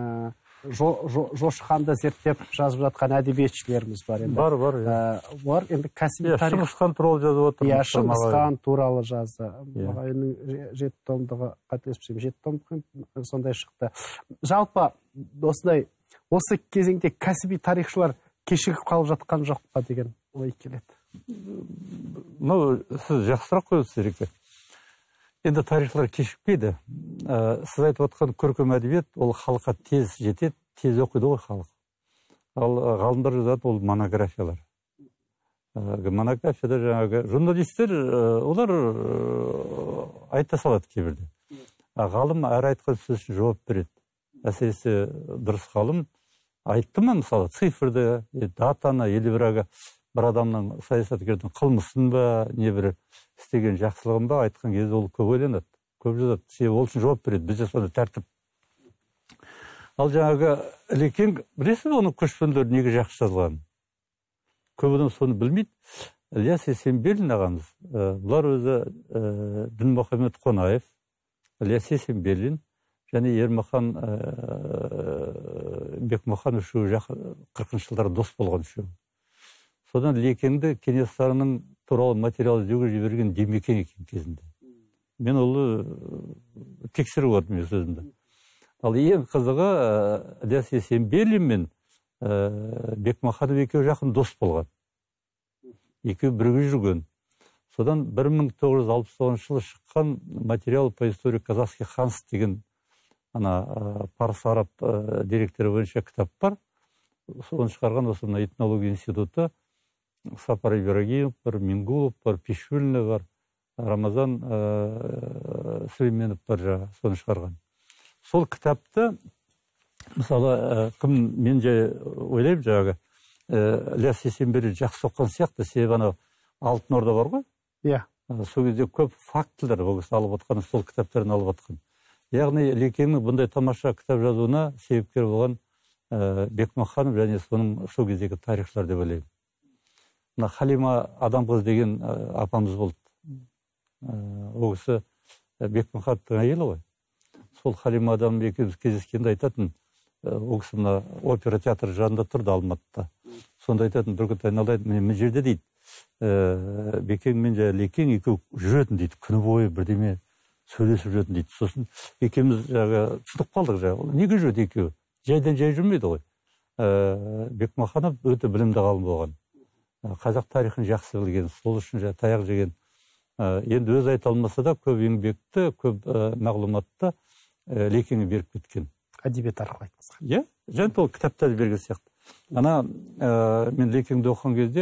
Speaker 1: Жошы ханды зерттеп жазып жатқан әдебиетшілеріміз бар.
Speaker 2: Бар, бар.
Speaker 1: Бар, енді кәсіби тарих.
Speaker 2: Шыңғыс хан туралы жазып отыр.
Speaker 1: Иә, Шыңғыс хан туралы жазды. Мағауиннің жеті томдығы, қателеспесем, жеті томдығы сондай шықты. Жалпы, осындай, осы кезеңде кәсіби тарихшылар кешігіп қалып жатқан жоқ па деген ой келеді.
Speaker 2: Ну, сіз жақсырақ қойыңыз, Ереке. Енді тарихшылар кешікпейді. Сіз айтып отқан көркем әдебиет, ол халыққа тез жетеді, тез оқиды ғой халық. Ал ғалымдар жазады, ол монографиялар. Монографияда жаңағы журналистер, олар айта салады кейбірде. Ғалым әр айтқан сөз үшін жауап береді. Әсіресе дұрыс ғалым айтты ма, мысалы, цифрды, датаны, елі бірағы бір адамның саясаткердің қылмысын ба, не бір істеген жақсылығын ба айтқан кезде ол көп ойланады, көп жазады. Себебі ол үшін жауап береді, бізде сонда тәртіп. Ал жаңағы Ілекең, білесіз бе оның көшпенділер неге жақсы жазылғанын? Көп адам соны білмейді. Ілияс Есенберлин ағамыз, бұлар өзі Дінмұхамед Қонаев, Ілияс Есенберлин және Ермахан Бекмахан үшеуі қырқыншы жылдары дос болған үшеуі. Содан Ілекеңді Кенесарының туралы материал іздеуге жіберген Демекең екен кезінде. Мен олы тексеріп отырмын сөзімді. Ал ең қызығы Ілияс Есенберлин мен Бекмаханов екеуі жақын дос болған. Екеуі бірге жүрген. Содан бір мың тоғыз жүз алпыс тоғызыншы жылы шыққан материал по истории казахских ханств деген ана парсы араб деректері бойынша кітап бар. Соны шығарған осы этнология институты Сапар Ибрагимов бар, Мингулов бар, Пишвильный бар, Рамазан Сүлейменов бар жаңа соны шығарған. Сол кітапты, мысалы, кім мен жай ойлаймын жаңағы, Ілияс Есенберлин жақсы оққан сияқты, себебі анау Алтын Орда бар ғой?
Speaker 1: Иә.
Speaker 2: Сол кезде көп фактілер ол кісі алып отқан, сол кітаптарын алып отқан. Яғни Ілекеңнің бұндай тамаша кітап жазуына себепкер болған Бекмаханов және соның сол кездегі тарихшылар деп ойлаймын. Мына Халима Адамқыз деген апамыз болды. Ол кісі Бекмахановтың әйелі ғой. Сол Халима Адам екеуміз кездескенде айтатын, ол кісі мына опера театры жанында тұрды Алматыда. Сонда айтатын, бір күн айналайын, міне жерде дейді, Бекең мен жа Ілекең екеуі жүретін дейді, күні бойы бірдеме сөйлесіп жүретін дейді. Сосын екеуміз жағы тұтып қалдық жағы. Неге жүрді екеуі? Жайдан жай жүрмейді ғой. Бекмаханов өте білімді ғалым болған. Қазақ тарихын жақсы білген, сол үшін жа таяқ жеген. Енді өз айта алмаса да көп еңбекті, көп мағлұматты Ілекеңе беріп кеткен.
Speaker 1: Әдебиет арқылы айтқызған.
Speaker 2: Иә, және ол кітаптарды берген сияқты. Ана мен Ілекеңді оқыған кезде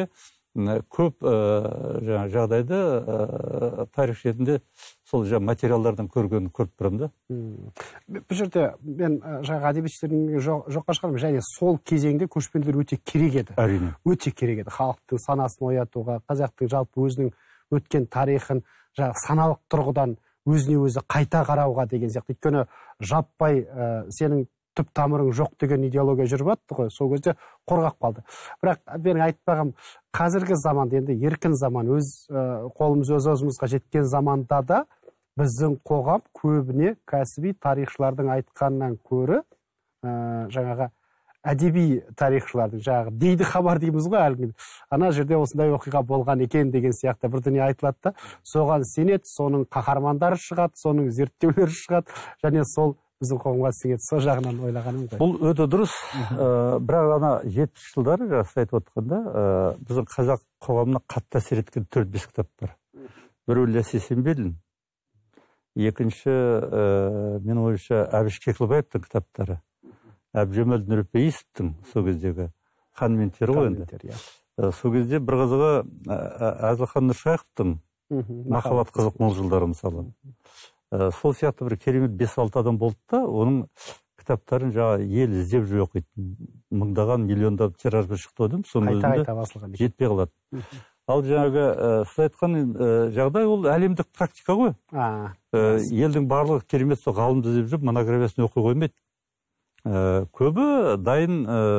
Speaker 2: көп жаңа жағдайда тарих шетінде сол жаңа материалдардан көргенін көріп тұрамын да.
Speaker 1: Бұл жерде мен жаңағы әдебиетшілердің жоққа шығармын, және сол кезеңде көшпенділер өте керек еді.
Speaker 2: Әрине.
Speaker 1: Өте керек еді. Халықтың санасын оятуға, қазақтың жалпы өзінің өткен тарихын жаңағы саналық тұрғыдан өзіне өзі қайта қарауға деген сияқты. Өйткені жаппай сенің түп тамырың жоқ деген идеология жүріп жатты ғой, сол кезде қорғап қалды. Бірақ менің айтпағым, қазіргі заманда, енді еркін заман, өз қолымыз өз өзімізге жеткен заманда да біздің қоғам көбіне кәсіби тарихшылардың айтқанынан көрі жаңағы әдеби тарихшылардың, жаңағы дейді хабар дейміз ғой әлгі, ана жерде осындай оқиға болған екен деген сияқты бір дүние айтылады да, соған сенеді, соның қаһармандары шығады, соның зерттеулері шығады, және сол біздің қоғамға сіңеді. Сол жағынан ойлағаным ғой.
Speaker 2: Бұл өте дұрыс. Бірақ ана жетпіс жылдары жасты айтып отқанда, біздің қазақ қоғамына қатты әсер еткен төрт бес кітап бар. Біреуі Ілияс Есенберлин, екінші менің ойымша Әбіш Кекілбаевтың кітаптары, Әбжемел Нұрпейісовтің сол кездегі Хан мен тері ғой енді. Сол кезде бір қызығы Әзілхан Нұршайықовтың Махаббат қызық мол жылдары мысалы. Сол сияқты бір керемет бес алты адам болды да, оның кітаптарын жаңа ел іздеп жүр оқитын. Мыңдаған, миллиондап тиражбен шықты одым, соның өзінде жетпей қалады. Ал жаңағы сіз айтқан жағдай ол әлемдік практика ғой. Елдің барлығы керемет сол ғалымды іздеп жүріп, монографиясын оқи қоймайды. Көбі дайын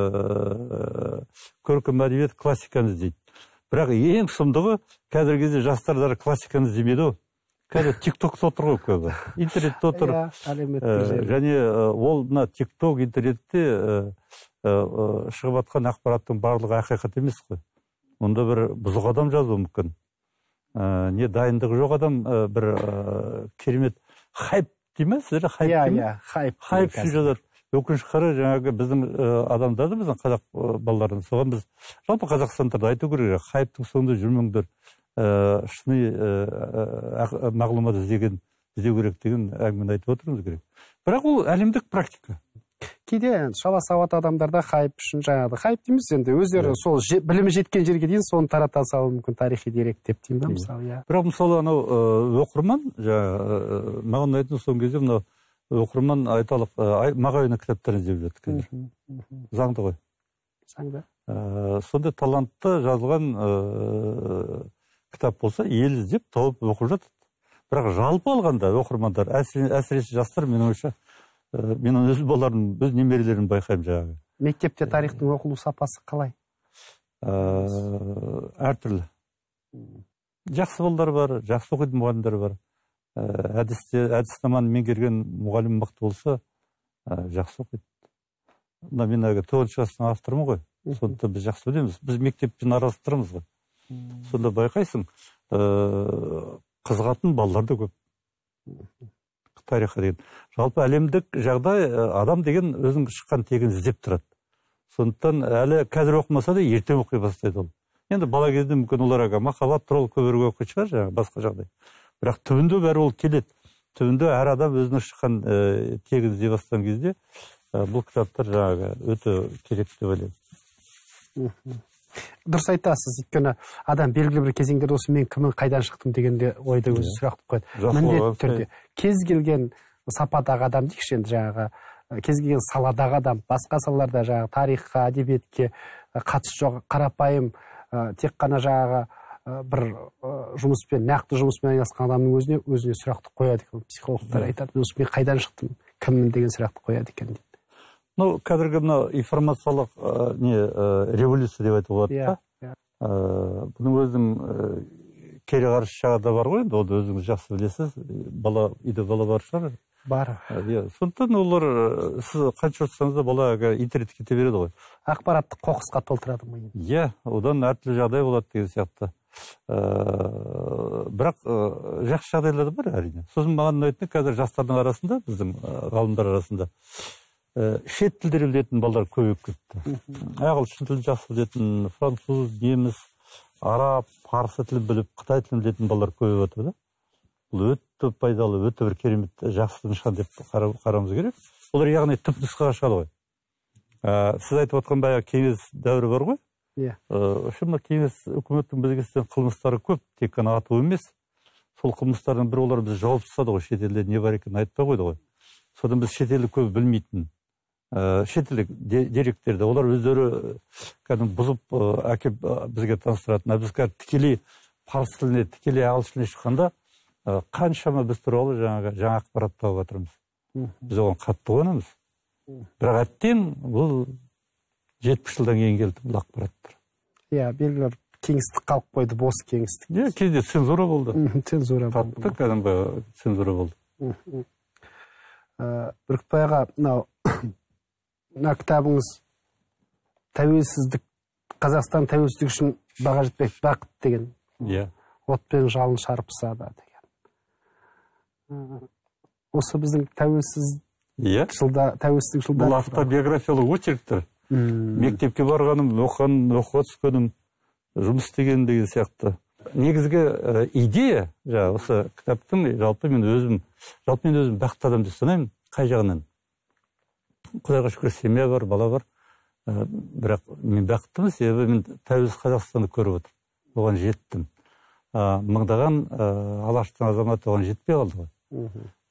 Speaker 2: көркем әдебиет классиканы іздейді. Бірақ ең сұмдығы қазіргі кезде жастар классиканы іздемейді ғой. Қазір тик-токта отыр ғой көбі. Интернетте отыр. Және ол мына тик-ток, интернетте шығып жатқан ақпараттың барлығы ақиқат емес қой. Онда бір бұзық адам жазуы мүмкін. Не дайындығы жоқ адам бір керемет хайп дейміз, сіздер хайп дейміз?
Speaker 1: Хайп.
Speaker 2: Хайп үшін жазады. Өкінішке қарай жаңағы біздің адамдарды, біздің қазақ балаларын, соған біз жалпы қазақстандарды айту керек, хайптың соңында жүрмеңдер, шыны мағлұмат іздеген іздеу керек деген әңгімені айтып отырмыз керек. Бірақ ол әлемдік практика.
Speaker 1: Кейде шала сауат адамдарда хайп үшін жаңағы хайп дейміз енді, өздері сол білімі жеткен жерге дейін соны тарата салуы мүмкін, тарихи дерек деп деймін ба мысалы.
Speaker 2: Бірақ мысалы анау оқырман, маған айтын соңғы кезде мынау оқырман айталық Мағауиннің кітаптарын іздеп жүреді қазір. Заңды ғой.
Speaker 1: Заңды.
Speaker 2: Сондай талантты жазылған кітап болса, ел іздеп тауып оқып жатады. Бірақ жалпы алғанда оқырмандар, әсіресе жастар, менің ойымша, менің өз балаларым, өз немерелерін байқаймын жаңағы.
Speaker 1: Мектепте тарихтың оқылу сапасы қалай?
Speaker 2: Әртүрлі. Жақсы балалар бар, жақсы оқитын мұғалімдер бар. Әдіснаманы меңгерген мұғалім мықты болса, жақсы оқиды. Мен әгі тоғызыншы кластың авторымын ғой. Сонда біз жақсы білеміз. Біз мектеппен араластырамыз ғой. Сонда байқайсың, қызығатын балалар да көп. Тарихы деген. Жалпы әлемдік жағдай, адам деген өзінің шыққан тегін іздеп тұрады. Сондықтан әлі қазір оқымаса да ертең оқи бастайды ол. Енді бала кезде мүмкін олар махаббат туралы көбірек оқи шығар, жаңағы басқа жағдай. Бірақ түбінде бәрі ол келеді. Түбінде әр адам өзінің шыққан тегін іздей бастаған кезде бұл кітаптар жаңағы өте керек деп ойлаймын.
Speaker 1: Дұрыс айтасыз, өйткені адам белгілі бір кезеңдерде осы мен кімнің қайдан шықтым дегенде ойда өзі сұрақ қояды. Міндетті түрде кез келген сападағы адам дейікші енді жаңағы, кез келген саладағы адам, басқа салаларда жаңағы тарихқа, әдебиетке қатысы жоқ, қарапайым тек қана жаңағы бір жұмыспен, нақты жұмыспен айналысқан адамның өзіне өзіне сұрақты қояды екен. Психологтар айтады, осы мен қайдан шықтым, кіммін деген сұрақты қояды екен дейді.
Speaker 2: Ну, қазіргі мына информациялық не революция деп айтуға болады да. Бұның өзінің кері қарсы жағы да бар ғой, ол өзіңіз жақсы білесіз. Бала, үйде бала бар шығар.
Speaker 1: Бар.
Speaker 2: Сондықтан олар сіз қанша отырсаңыз да бала интернетке кете береді ғой.
Speaker 1: Ақпаратты қоқысқа толтырады ма?
Speaker 2: Иә, одан әртүрлі жағдай болады деген сияқты. Бірақ жақсы жағдайлар бар әрине. Сосын маған ұнайтыны қазір жастардың арасында, біздің ғалымдар арасында шет тілдері білетін балалар көбейіп кетті. Ағылшын тілін жақсы білетін, француз, неміс, араб, парсы тілін біліп, қытай тілін білетін балалар көбейіп отыр да. Бұл өте пайдалы, өте бір керемет жақсы нышан деп қарауымыз керек. Олар яғни түп нұсқаға шығады ғой. Сіз айтып отқан баяғы кеңес дәуірі бар ғой.
Speaker 1: Иә.
Speaker 2: Шын кеңес үкіметтің бізге істеген қылмыстары көп, тек қана ату емес. Сол қылмыстардың бір олар біз жауып тастады ғой, шетелде не бар екенін айтпай қойды ғой. Содан біз шетелді көп білмейтін шетелдік деректерді олар өздері кәдімгі бұзып әкеп бізге таныстыратын. Біз қазір тікелей парсы тіліне, тікелей ағылшынға шыққанда қаншама біз туралы жаңағы жаңа ақпарат тауып жатырмыз. Біз оған қатты қуанамыз. Бірақ әттең бұл жетпіс жылдан кейін келді бұл ақпараттар.
Speaker 1: Иә, белгілі кеңістік қалып қойды, бос кеңістік.
Speaker 2: Иә, кезде цензура болды.
Speaker 1: Цензура болды.
Speaker 2: Қатты кәдімгі цензура болды.
Speaker 1: Бүркітбай аға, мынау мына кітабыңыз тәуелсіздік, Қазақстан тәуелсіздік үшін баға жетпес бақыт деген.
Speaker 2: Иә.
Speaker 1: Отпен жалын шарпыса да деген. Осы біздің тәуелсіз жылда, тәуелсіздік жылда.
Speaker 2: Бұл автобиографиялық очерктер. Мектепке барғаным, оқығаным, оқуға түскенім, жұмыс істеген деген сияқты. Негізгі идея, жаңа осы кітаптың жалпы мен өзім, жалпы мен өзім бақытты адам деп санаймын, қай жағынан. Құдайға шүкір, семья бар, бала бар. Бірақ мен бақыттымын, себебі мен тәуелсіз Қазақстанды көріп отырмын. Оған жеттім. Мыңдаған Алаштың азаматы оған жетпей қалды ғой.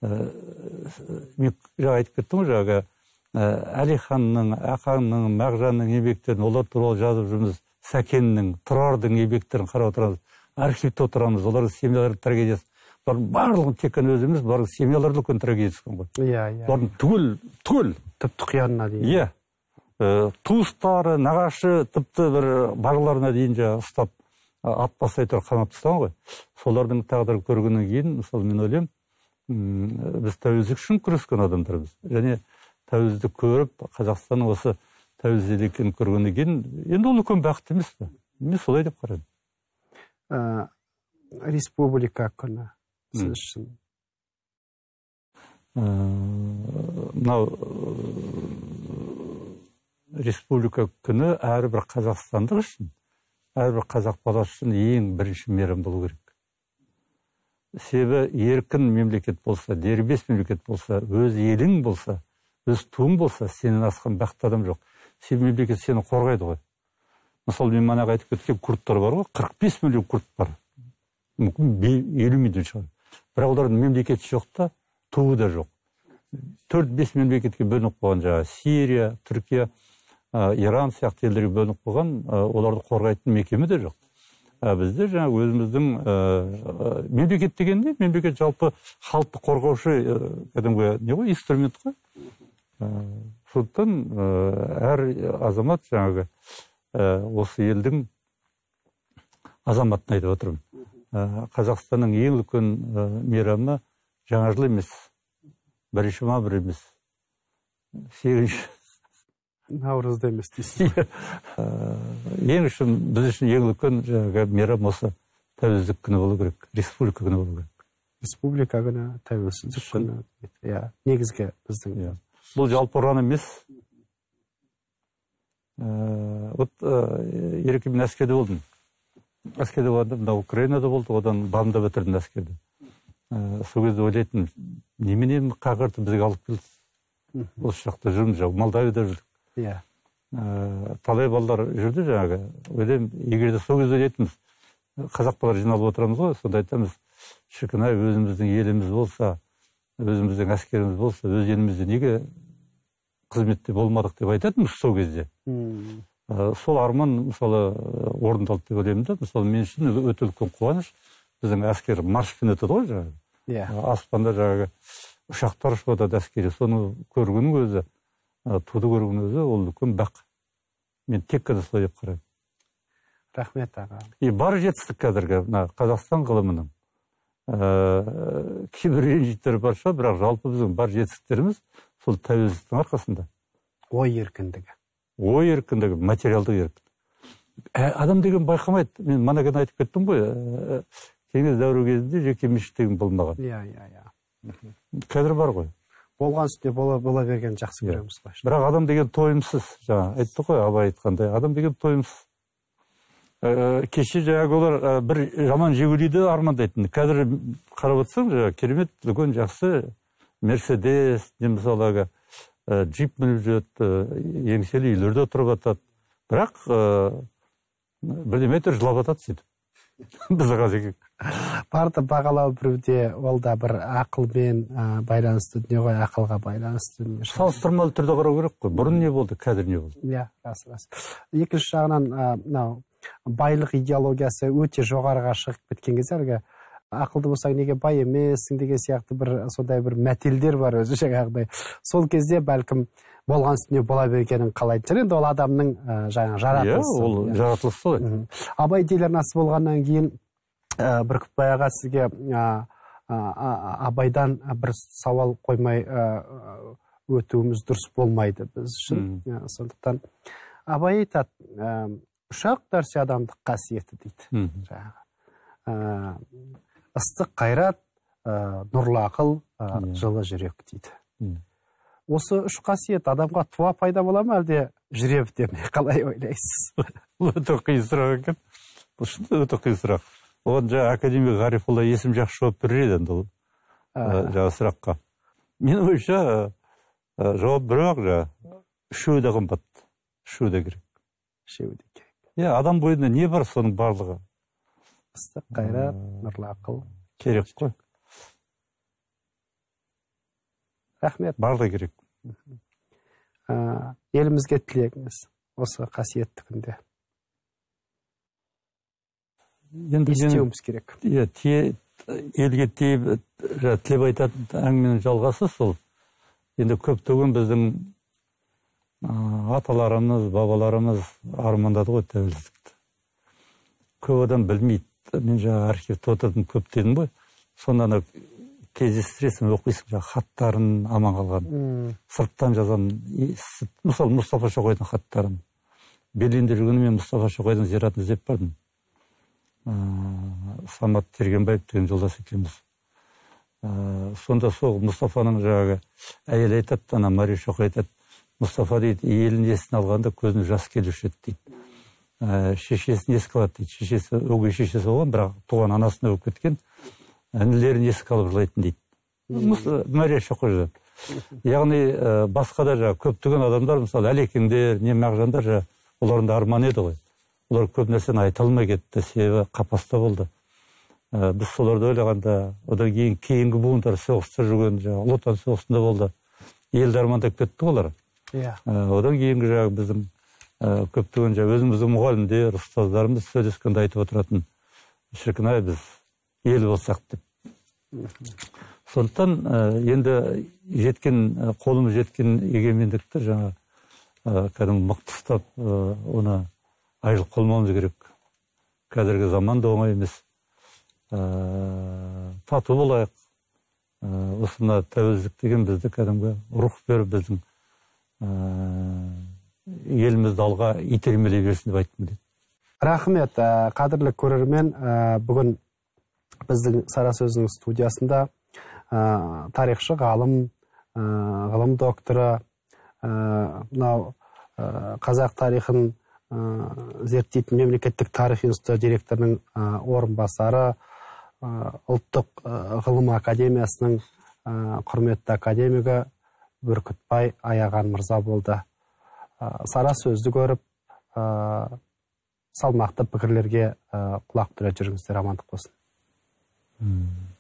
Speaker 2: Мен жаңа айтып кеттім ғой, жаңағы Әлиханның, Ақанның, Мағжанның еңбектерін, олар туралы жазып жүрміз. Сәкеннің, Тұрардың еңбектерін қарап отырамыз. Архивте отырамыз, олардың семьялардың трагедиясы. Олардың барлығын тек қана өзі емес, барлық семьялардың үлкен трагедиясы ғой.
Speaker 1: Иә, иә.
Speaker 2: Олардың түгел, түгел.
Speaker 1: Тіпті қиянына дейін.
Speaker 2: Иә. Туыстары, нағашы, тіпті бір бағыларына дейін жаңа ұстап, ат бастай тұрып қамап тастаған ғой. Солардың тағдырын көргеннен кейін, мысалы мен ойлаймын, біз тәуелсіздік үшін күрескен адамдармыз. Және тәуелсіздік көріп, Қазақстанның осы тәуелсіздігін көргеннен кейін, енді ол үлкен бақыт емес пе? Мен солай деп қараймын.
Speaker 1: Республика күні сіз үшін.
Speaker 2: Мынау республика күні әрбір қазақстандық үшін, әрбір қазақ баласы үшін ең бірінші мейрам болу керек. Себебі еркін мемлекет болса, дербес мемлекет болса, өз елің болса, өз туың болса, сенен асқан бақытты адам жоқ. Себебі мемлекет сені қорғайды ғой. Мысалы, мен манағы айтып кеткен күрттар бар ғой, қырық бес миллион күрт бар. Мүмкін елу миллион шығар. Бірақ олардың мемлекеті жоқ та, туы да жоқ. төрт бес мемлекетке бөлініп қойған, жаңағы Сирия, Түркия, Иран сияқты елдерге бөлініп қойған, оларды қорғайтын мекеме де жоқ. Бізде жаңағы өзіміздің мемлекет дегенде, мемлекет жалпы халықты қорғаушы кәдімгі не ғой, инструмент қой. Сондықтан әр азамат жаңағы осы елдің азаматын айтып отырмын. Қазақстанның ең үлкен мейрамы жаңа жыл емес, бірінші мамыр емес, сегізінші
Speaker 1: наурызда емес дейсіз.
Speaker 2: Ең үшін, біз үшін ең үлкен мейрам осы тәуелсіздік күні болу керек, республика күні болу керек.
Speaker 1: Республика күні, тәуелсіздік күні. Негізгі біздің.
Speaker 2: Бұл жалпы ұран емес. Вот ереке мен әскерде болдым. Әскерде болдым, мына Украинада болды, одан бамда бітірдім әскерді. Сол кезде ойлайтын, неменен қағырды бізге алып келді. Осы жақта жүрміз, Молдавияда жүрдік.
Speaker 1: Иә.
Speaker 2: Талай балалар жүрді жаңағы. Ойлаймын, егер де сол кезде ойлайтынбыз, қазақ балалар жиналып отырамыз ғой, сонда айтамыз, шіркін ай, өзіміздің еліміз болса, өзіміздің әскеріміз болса, өз елімізде неге қызметте болмадық деп айтатынбыз сол кезде. Сол арман, мысалы, орындалды деп ойлаймын да. Мысалы, мен үшін өте үлкен қуаныш. Біздің әскер маршпен өтеді ғой жаңағы. Аспанда жаңағы ұшақтар ұшып жатады әскери. Соны көргеннің өзі, туды көргеннің өзі, ол үлкен бақ. Мен тек қана солай деп қараймын.
Speaker 1: Рахмет аға.
Speaker 2: И бар жетістік қазіргі Қазақстан ғылымының. Кейбір ренжиттер бар шығар, бірақ жалпы біздің бар жетістіктеріміз сол тәуелсіздіктің арқасында.
Speaker 1: Ой еркіндігі.
Speaker 2: Ой еркіндігі, материалдық еркіндік. Адам деген байқамайды. Мен манаған айтып кеттім ғой, кеңес дәуірі кезінде жеке мешіт деген болмаған.
Speaker 1: Иә, иә, иә.
Speaker 2: Қазір бар ғой.
Speaker 1: Болған үстіне бола берген жақсы көреміз.
Speaker 2: Бірақ адам деген тойымсыз. Жаңа айтты ғой, Абай айтқандай, адам деген тойымсыз. Кеше жаңағы олар бір жаман Жигулиді армандайтын. Қазір қарап отырсаң, керемет, үлкен жақсы Мерседес, мысалға джип мініп жүреді, еңселі үйлерде отырып жатады. Бірақ бірдеме әйтеуір жылап жатады сөйтіп. Біз қазір
Speaker 1: барды бағалау біреуде ол да бір ақылмен байланысты дүние ғой, ақылға байланысты.
Speaker 2: Салыстырмалы түрде қарау керек қой. Бұрын не болды, қазір не болды?
Speaker 1: Иә, рас, рас. Екінші жағынан мынау байлық идеологиясы өте жоғарыға шығып кеткен кезде әлгі ақылды болсаң неге бай емессің деген сияқты бір сондай бір мәтелдер бар өзі жаңағыдай. Сол кезде бәлкім болған үстіне бола бергенін қалайтын шығар. Енді ол адамның жаңа жаратылысы.
Speaker 2: Иә, ол жаратылысы солай.
Speaker 1: Абай телеарнасы болғаннан кейін Бүркітбай аға сізге Абайдан бір сауал қоймай өтуіміз дұрыс болмайды біз үшін. Сондықтан Абай айтады, ұшақ нәрсе адамдық қасиеті дейді. Ыстық қайрат, нұрлы ақыл, жылы жүрек дейді. Осы үш қасиет адамға туа пайда бола ма, әлде жүре біте ме? Қалай ойлайсыз?
Speaker 2: Өте қиын сұрақ екен. Бұл өте қиын сұрақ. Оған жаңа академик Ғарифолла есім жақсы жауап берер еді ол жаңа сұраққа. Менің ойымша жауап бір-ақ жаңа үшеуі де қымбат, үшеуі де керек.
Speaker 1: Үшеуі де керек.
Speaker 2: Иә, адам бойында не бар соның барлығы?
Speaker 1: Ыстық қайрат, нұрлы ақыл.
Speaker 2: Керек қой.
Speaker 1: Рахмет.
Speaker 2: Барлығы керек.
Speaker 1: Елімізге тілегіңіз осы қасиетті күнде. Естеуіміз керек.
Speaker 2: Елге тілеп айтатын әңгіменің жалғасы сол. Енді көптеген біздің аталарымыз, бабаларымыз армандады ғой тәуелсіздікті. Көп адам білмейді. Мен жаңа архивте отырдым, көп дедім ғой. Сонда кездестіресің, оқисың, хаттарын аман қалған. Сырттан жазған, мысалы Мұстафа Шоқайдың хаттарын. Берлинде жүргенде мен Мұстафа Шоқайдың зиратын іздеп бардым. Самат Тергенбаев деген жолдас екенбіз. Сонда сол Мұстафаның жаңағы әйел айтады, ана Мария Шоқай айтады, Мұстафа дейді, елін есін алғанда көзіне жас келуші еді дейді. Шешесін еске алады дейді. Шешесі, өгей шешесі болған, бірақ туған анасына өп кеткен. Әнілерін еске алып жылайтын дейді. Мария Шоқай жазады. Яғни басқа да жаңа көптеген адамдар, мысалы әлекеңдер, не мағжандар жаңа олардың да арман еді ғой. Олар көп нәрсені айта алмай кетті, себебі қапаста болды. Біз соларды ойлағанда, одан кейін кейінгі буындар соғыста жүрген, ұлы отан соғысында болды. Елді армандап кетті олар. Одан кейінгі жаңағы біздің көптеген жаңағы өзіміздің мұғалімдер, ұстаздарымыз сөйлескенде айтып отыратын, шіркін ай біз ел болсақ деп. Сондықтан енді жеткен, қолымыз жеткен егемендікті жаңа кәдімгі мықты ұстап, оны айырылып қалмауымыз керек. Қазіргі заман да оңай емес. Тату болайық. Осына тәуелсіздік деген бізді кәдімгі рух беріп біздің елімізді алға итермелей берсін деп айтқым келеді.
Speaker 1: Рахмет, қадірлі көрермен. Бүгін біздің Сара сөзінің студиясында тарихшы, ғалым, ғылым докторы, мынау қазақ тарихын зерттейтін мемлекеттік тарих институты директорының орынбасары, ұлттық ғылым академиясының құрметті академигі Бүркітбай Аяған мырза болды. Сара сөзді көріп, салмақты пікірлерге құлақ түре жүріңіздер, амандық болсын.